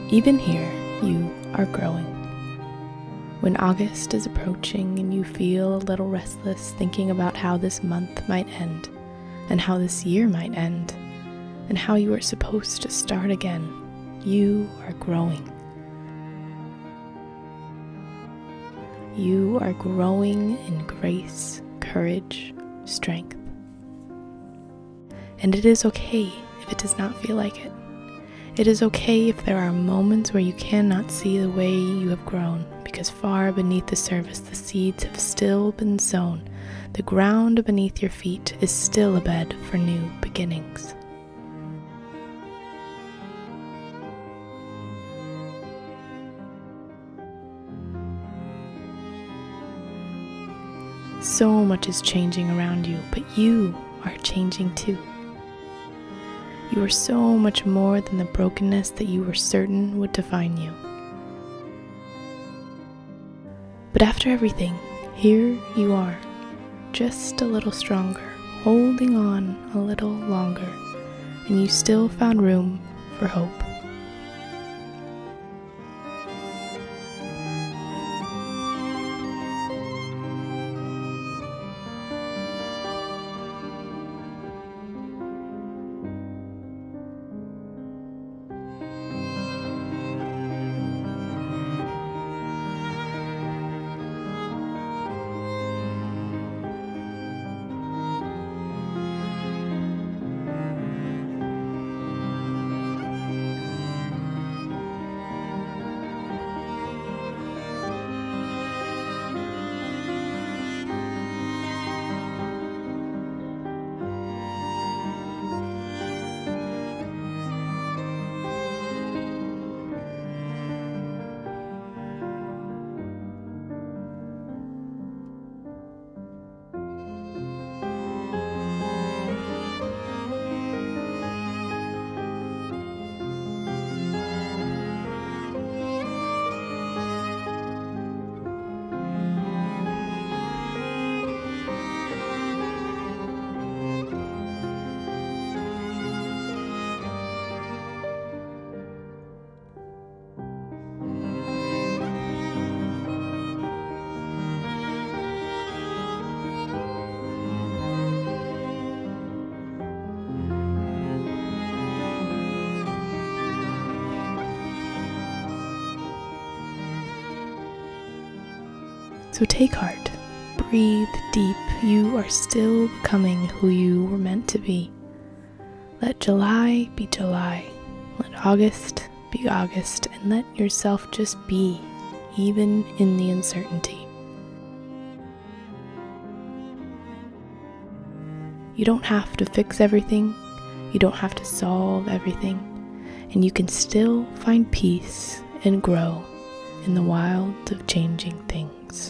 Even here, you are growing. When August is approaching and you feel a little restless thinking about how this month might end, and how this year might end, and how you are supposed to start again, you are growing. You are growing in grace, courage, strength. And it is okay if it does not feel like it. It is okay if there are moments where you cannot see the way you have grown, because far beneath the surface the seeds have still been sown. The ground beneath your feet is still a bed for new beginnings. So much is changing around you, but you are changing too. You are so much more than the brokenness that you were certain would define you. But after everything, here you are, just a little stronger, holding on a little longer, and you still found room for hope. So take heart, breathe deep, you are still becoming who you were meant to be. Let July be July, let August be August, and let yourself just be, even in the uncertainty. You don't have to fix everything, you don't have to solve everything, and you can still find peace and grow in the wild of changing things.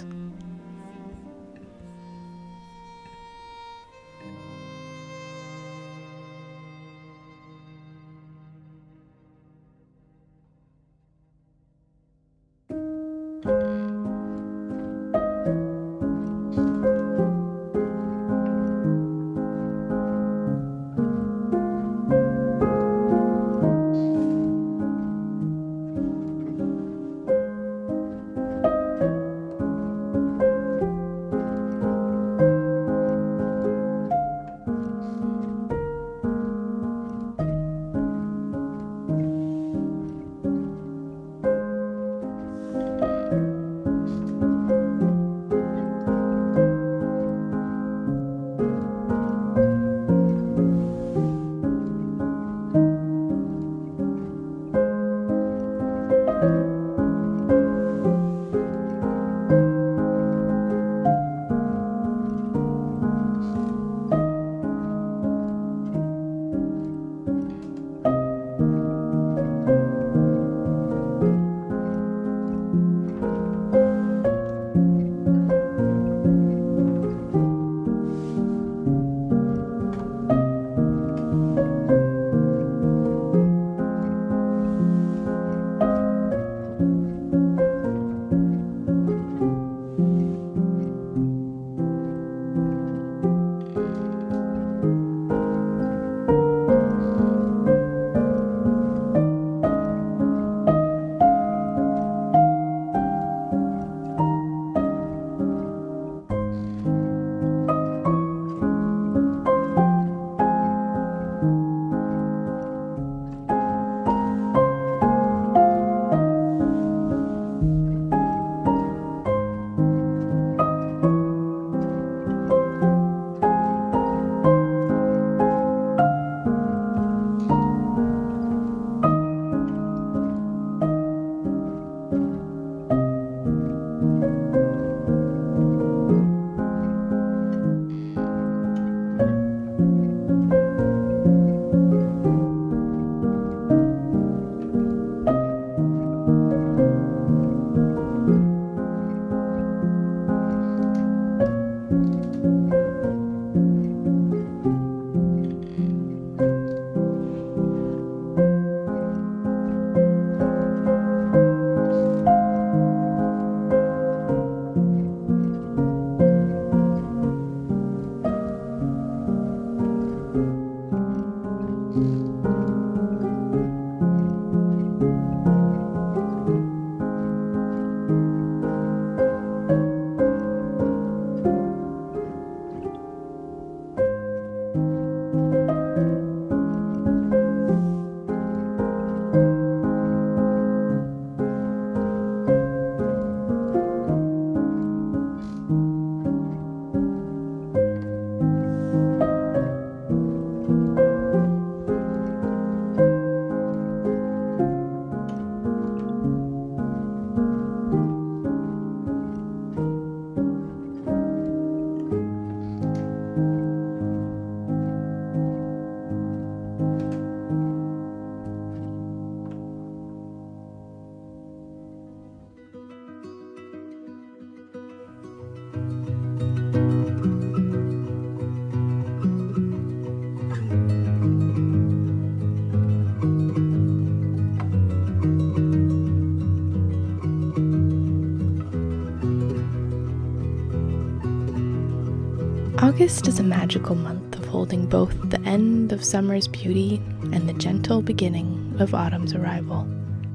August is a magical month of holding both the end of summer's beauty and the gentle beginning of autumn's arrival.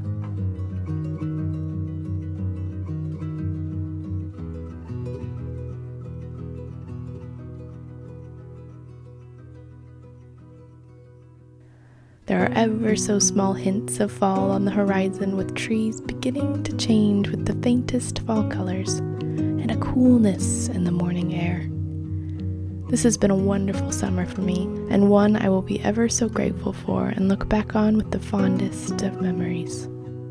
There are ever so small hints of fall on the horizon, with trees beginning to change with the faintest fall colors, and a coolness in the morning air. This has been a wonderful summer for me, and one I will be ever so grateful for and look back on with the fondest of memories.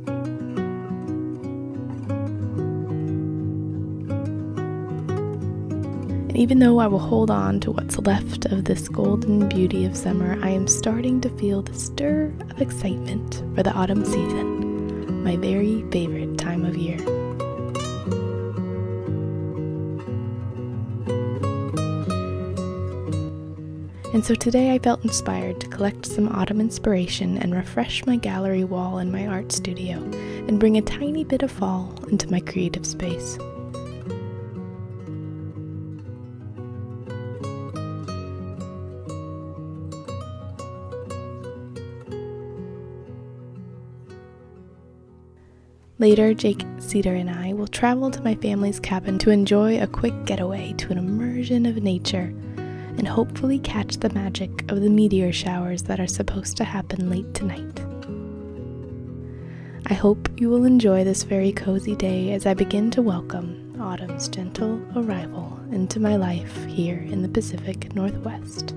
And even though I will hold on to what's left of this golden beauty of summer, I am starting to feel the stir of excitement for the autumn season, my very favorite time of year. And so today I felt inspired to collect some autumn inspiration and refresh my gallery wall in my art studio and bring a tiny bit of fall into my creative space. Later, Jake, Cedar, and I will travel to my family's cabin to enjoy a quick getaway to an immersion of nature and hopefully catch the magic of the meteor showers that are supposed to happen late tonight. I hope you will enjoy this very cozy day as I begin to welcome autumn's gentle arrival into my life here in the Pacific Northwest.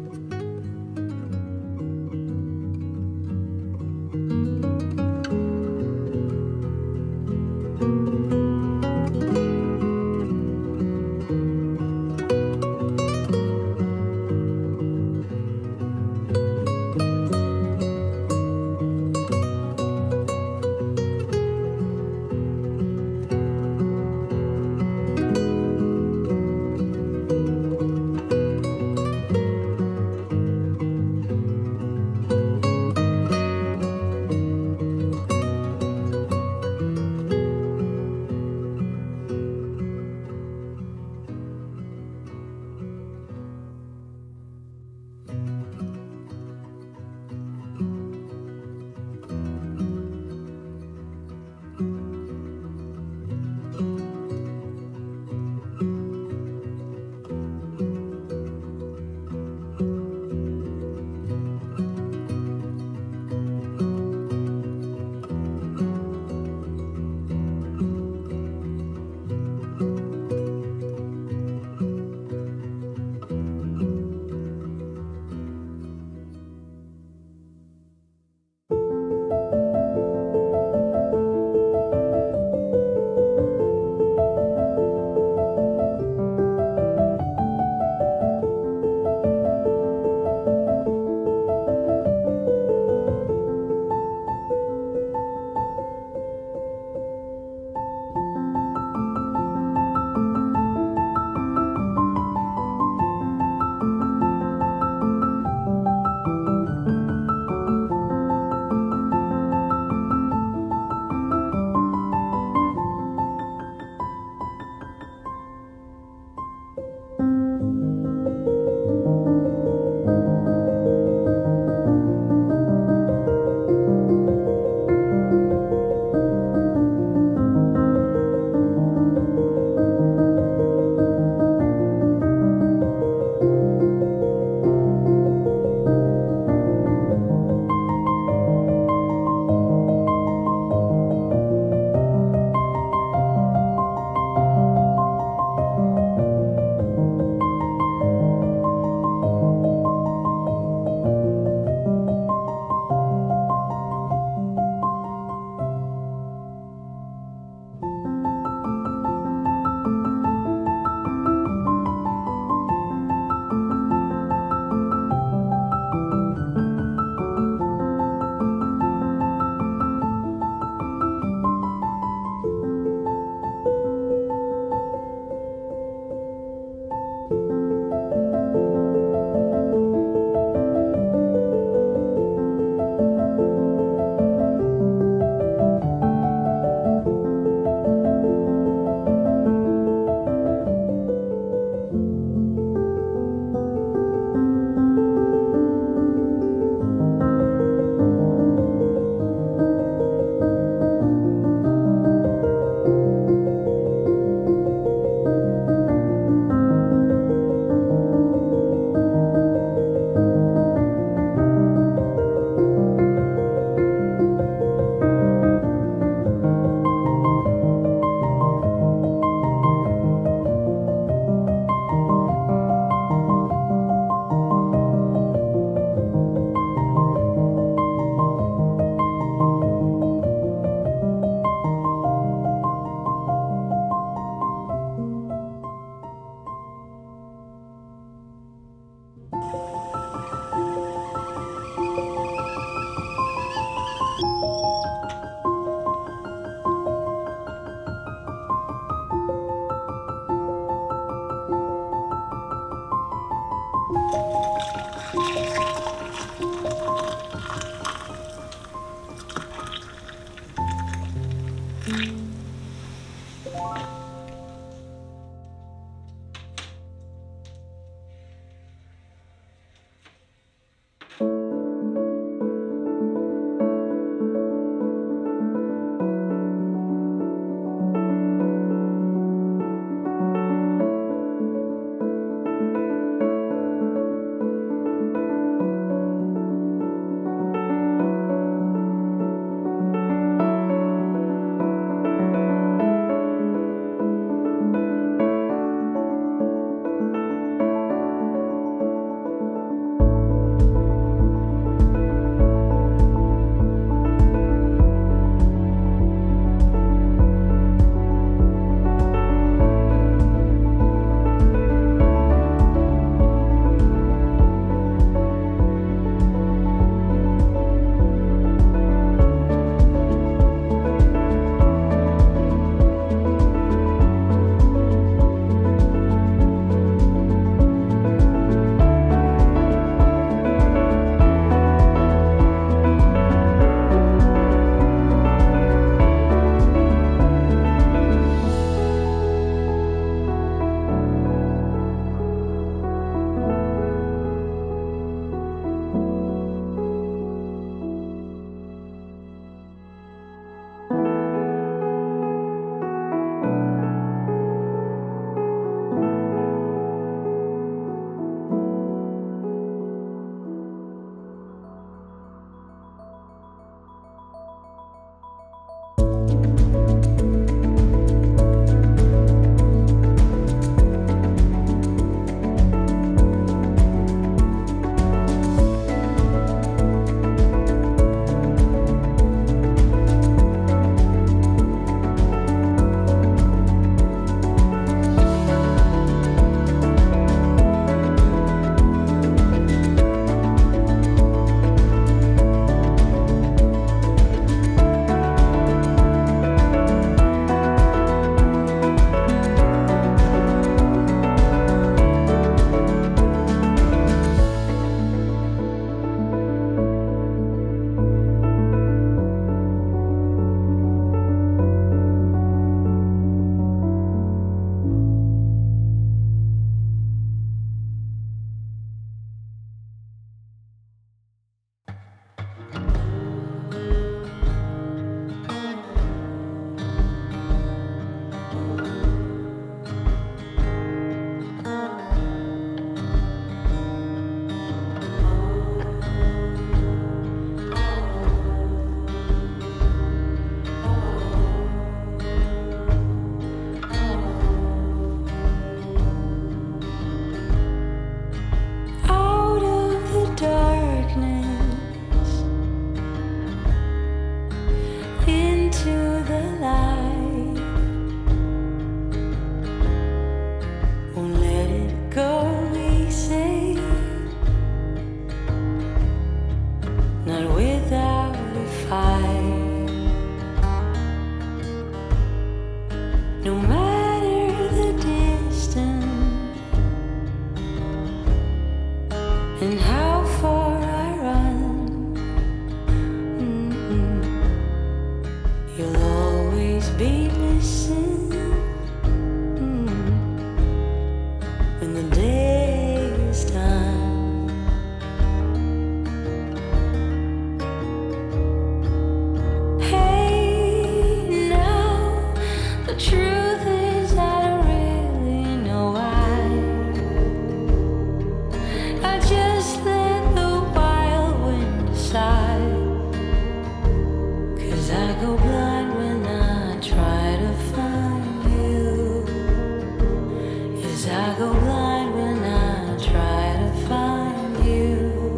I go blind when I try to find you,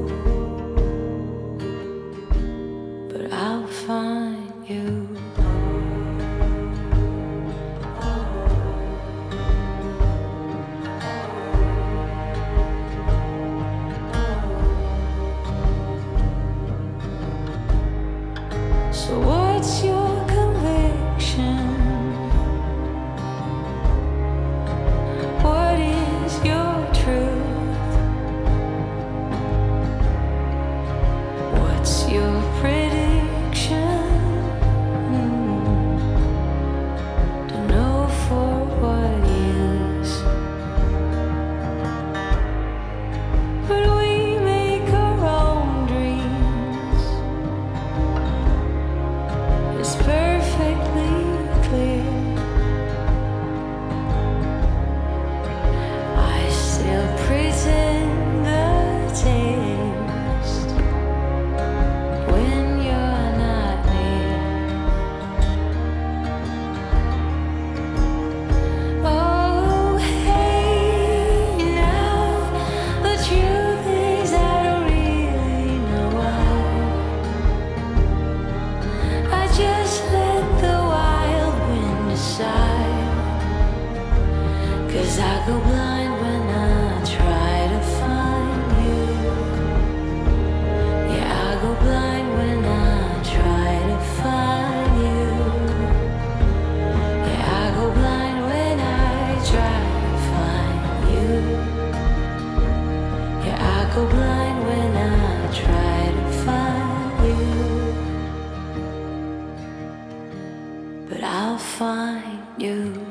but I'll find you. So what's your conviction? What is your truth? What's your prediction? To know for what is. But we make our own dreams. It's perfectly clear. I still pretend the taste when you're not near. Oh, hey, now the truth is I don't really know why. I just let the wild wind decide. 'Cause I go blind when I try to find you. Yeah, I go blind when I try to find you. Yeah, I go blind when I try to find you. Yeah, I go blind when I try to find you, but I'll find you.